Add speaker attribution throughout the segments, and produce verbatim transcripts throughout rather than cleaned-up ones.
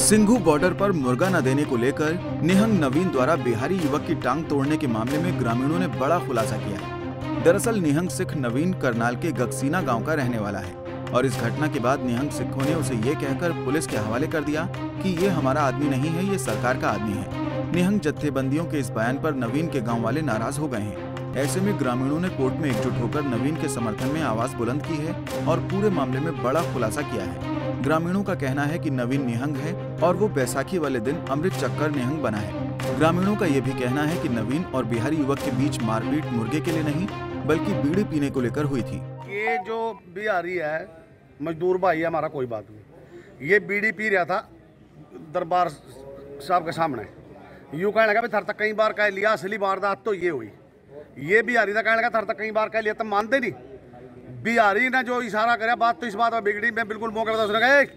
Speaker 1: Singhu border पर मुर्गा न देने को लेकर निहंग नवीन द्वारा बिहारी युवक की टांग तोड़ने के मामले में ग्रामीणों ने बड़ा खुलासा किया है। दरअसल निहंग सिख नवीन करनाल के गगसीना गांव का रहने वाला है और इस घटना के बाद निहंग सिखों ने उसे ये कहकर पुलिस के हवाले कर दिया कि ये हमारा आदमी नहीं है, ये सरकार का आदमी है। निहंग जत्थेबंदियों के इस बयान पर नवीन के गाँव वाले नाराज हो गए हैं। ऐसे में ग्रामीणों ने कोर्ट में एकजुट होकर नवीन के समर्थन में आवाज बुलंद की है और पूरे मामले में बड़ा खुलासा किया है। ग्रामीणों का कहना है कि नवीन निहंग है और वो बैसाखी वाले दिन अमृत चक्कर निहंग बना है। ग्रामीणों का ये भी कहना है कि नवीन और बिहारी युवक के बीच मारपीट मुर्गे के लिए नहीं बल्कि बीड़ी पीने को लेकर हुई थी।
Speaker 2: ये जो बिहारी है मजदूर भाई है हमारा, कोई बात नहीं। ये बीड़ी पी रहा था दरबार साहब के सामने। यूँ कहने लगा थर तक कई बार कह लिया, असली वारदात तो ये हुई। ये बिहारी था कहने लगा थर तक कई बार कह लिया, तब मानते नहीं। बिहारी ने जो इशारा कराया, बात तो इस बात में बिगड़ी। मैं बिल्कुल मौके पर उसने कहा,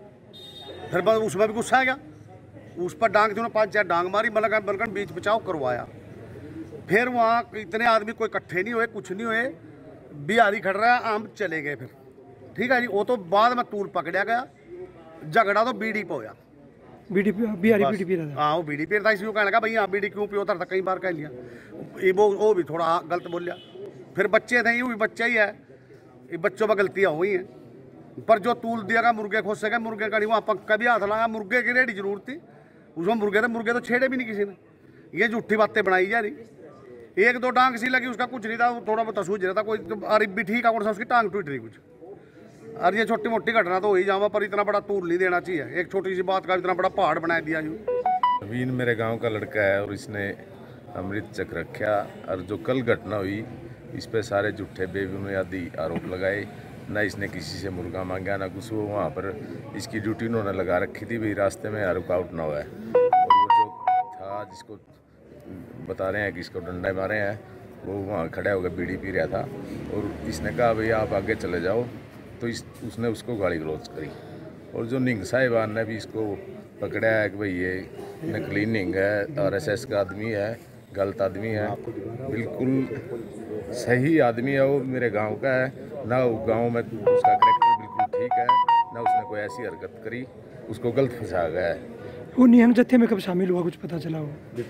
Speaker 2: फिर उसमें भी गुस्सा आ गया। उस पर डांग थी, पाँच चार डांग मारी, बलकर बलकर बीच बचाव करवाया। फिर वहाँ इतने आदमी कोई इकट्ठे नहीं हुए, कुछ नहीं हुए। बिहारी खड़ रहा है, हम चले गए। फिर ठीक है जी, वो तो बाद में तूल पकड़ा गया। झगड़ा तो बीड़ी पे होया।
Speaker 3: बीड़ी बिहारी बीड़ी पी रहा था।
Speaker 2: हाँ, वो बीड़ी पी रहा था। इसलिए कहने लगा भाई हाँ बीड़ी क्यों पियो था, कई बार कह लिया। वो वो भी थोड़ा गलत बोल लिया। फिर बच्चे थे, ये भी बच्चा ही है, ये बच्चों में गलतियाँ हुई हैं। पर जो तूल दिया गया मुर्गे खोद सके, मुर्गे का नहीं वहाँ पक्का भी हाथ लगा। मुर्गे की रेडी जरूर थी, उसमें मुर्गे थे, मुर्गे तो छेड़े भी नहीं किसी ने। ये झूठी बातें बनाई जा रही। एक दो टांग सी लगी, उसका कुछ नहीं था, थोड़ा बहुत सूझ रहा था। कोई अरे भी ठीक है, कौन सा उसकी टांग टूट रही कुछ। और ये छोटी मोटी घटना तो वही जावा, पर इतना बड़ा तूल नहीं देना चाहिए। एक छोटी सी बात का इतना बड़ा पहाड़ बना दिया। यूँ
Speaker 4: नवीन मेरे गांव का लड़का है और इसने अमृत चक्र रखा। और जो कल घटना हुई, इस पे सारे झूठे बेबुनियादी आरोप लगाए। ना इसने किसी से मुर्गा मांगा, ना कुछ। वो वहाँ पर इसकी ड्यूटी उन्होंने लगा रखी थी, भाई रास्ते में रुकावट ना हुआ है। और वो जो था जिसको बता रहे हैं कि इसको डंडे मारे हैं, वो वहाँ खड़ा होकर बीड़ी पी रहा था। और इसने कहा भाई आप आगे चले जाओ, तो इस उसने उसको गाली गलौज करी। और जो निंग साहिबान ने भी इसको पकड़ा है कि भाई ये नकली निंग है, आर एस एस का आदमी है, गलत आदमी है। बिल्कुल सही आदमी है, वो मेरे गांव का है। ना गांव में उसका करैक्टर बिल्कुल ठीक है, ना उसने कोई ऐसी हरकत करी, उसको गलत फंसा गया है।
Speaker 3: वो निहंग जत्थे में कब शामिल हुआ, कुछ पता चला?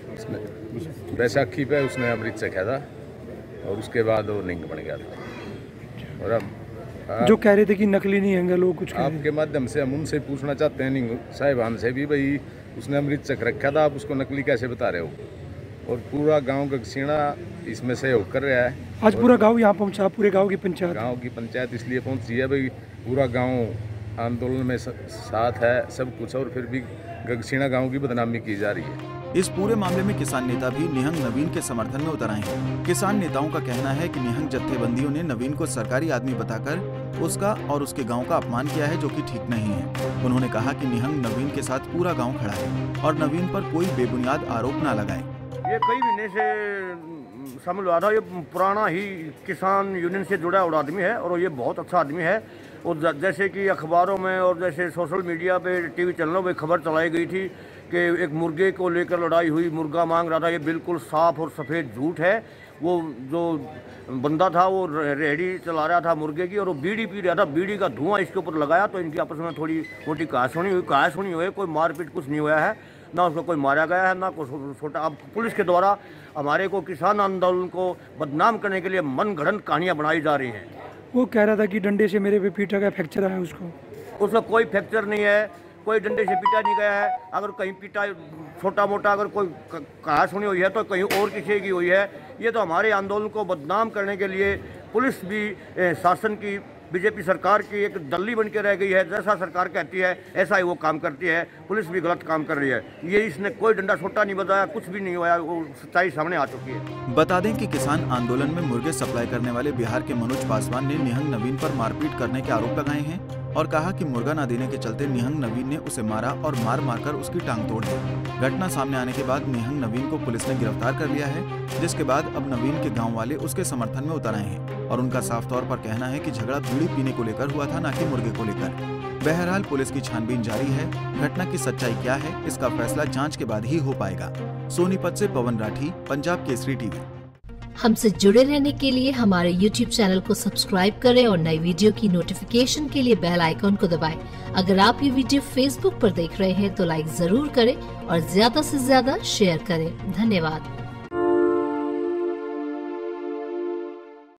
Speaker 4: वो बैसाखी पे उसने अमृत चखा था और उसके बाद वो निंग बन गया था। और अब
Speaker 3: आप, जो कह रहे थे कि नकली नहीं है लोग, कुछ
Speaker 4: आपके माध्यम से हम उनसे पूछना चाहते हैं निंग साहिबान से भी, भाई उसने अमृत चख रखा था, आप उसको नकली कैसे बता रहे हो? और पूरा गांव का गगसीना इसमें सहयोग कर रहा है।
Speaker 3: आज पूरा गांव यहाँ पहुँचा, पूरे गांव की पंचायत
Speaker 4: गांव की पंचायत इसलिए पहुंची है भाई, पूरा गांव आंदोलन में साथ है, सब कुछ। और फिर भी गगसीना गांव की बदनामी की जा रही है।
Speaker 1: इस पूरे मामले में किसान नेता भी निहंग नवीन के समर्थन में उतर आए हैं। किसान नेताओं का कहना है कि निहंग जत्थेबंदियों ने नवीन को सरकारी आदमी बताकर उसका और उसके गांव का अपमान किया है, जो कि ठीक नहीं है। उन्होंने कहा कि निहंग नवीन के साथ पूरा गांव खड़ा है और नवीन पर कोई बेबुनियाद आरोप न लगाए।
Speaker 5: ये कई महीने से शामिल हुआ था। ये पुराना ही किसान यूनियन से जुड़ा हुआ आदमी है और ये बहुत अच्छा आदमी है। और जैसे कि अखबारों में और जैसे सोशल मीडिया पे, टीवी चैनलों पे खबर चलाई गई थी कि एक मुर्गे को लेकर लड़ाई हुई, मुर्गा मांग रहा था, ये बिल्कुल साफ और सफ़ेद झूठ है। वो जो बंदा था वो रेहड़ी चला रहा था मुर्गे की और वो बीड़ी पी रहा था। बीड़ी का धुआं इसके ऊपर लगाया तो इनकी आपस में थोड़ी मोटी कहासुनी हुई। कहासुनी हुई, कोई मारपीट कुछ नहीं हुआ है, ना उसको कोई मारा गया है, ना कोई छोटा। अब पुलिस के द्वारा हमारे को किसान आंदोलन को बदनाम करने के लिए मनगढ़ंत कहानियाँ बनाई जा रही हैं। वो
Speaker 3: कह रहा था कि डंडे से मेरे पे पीटा गया, फ्रैक्चर आया उसको।
Speaker 5: उसका कोई फ्रैक्चर नहीं है, कोई डंडे से पीटा नहीं गया है। अगर कहीं पीटा छोटा मोटा अगर कोई कहा सुनी हुई है तो कहीं और किसी की हुई है। ये तो हमारे आंदोलन को बदनाम करने के लिए पुलिस भी ए, शासन की, बीजेपी सरकार की एक दल्ली बन के रह गई है। जैसा सरकार कहती है ऐसा ही वो काम करती है। पुलिस भी गलत काम कर रही है। ये इसने कोई डंडा छोटा नहीं बजाया, कुछ भी नहीं हुआ, वो सच्चाई सामने आ चुकी है।
Speaker 1: बता दें कि किसान आंदोलन में मुर्गे सप्लाई करने वाले बिहार के मनोज पासवान ने निहंग नवीन पर मारपीट करने के आरोप लगाए हैं और कहा कि मुर्गा न देने के चलते निहंग नवीन ने उसे मारा और मार मारकर उसकी टांग तोड़ दी। घटना सामने आने के बाद निहंग नवीन को पुलिस ने गिरफ्तार कर लिया है, जिसके बाद अब नवीन के गांव वाले उसके समर्थन में उतर आए हैं और उनका साफ तौर पर कहना है कि झगड़ा बीड़ी पीने को लेकर हुआ था, न कि मुर्गे को लेकर। बहरहाल पुलिस की छानबीन जारी है। घटना की सच्चाई क्या है, इसका फैसला जाँच के बाद ही हो पाएगा। सोनीपत से पवन राठी, पंजाब केसरी टीवी।
Speaker 6: हमसे जुड़े रहने के लिए हमारे यूट्यूब चैनल को सब्सक्राइब करें और नई वीडियो की नोटिफिकेशन के लिए बेल आइकॉन को दबाएं। अगर आप ये वीडियो फेसबुक पर देख रहे हैं तो लाइक जरूर करें और ज्यादा से ज्यादा शेयर करें। धन्यवाद।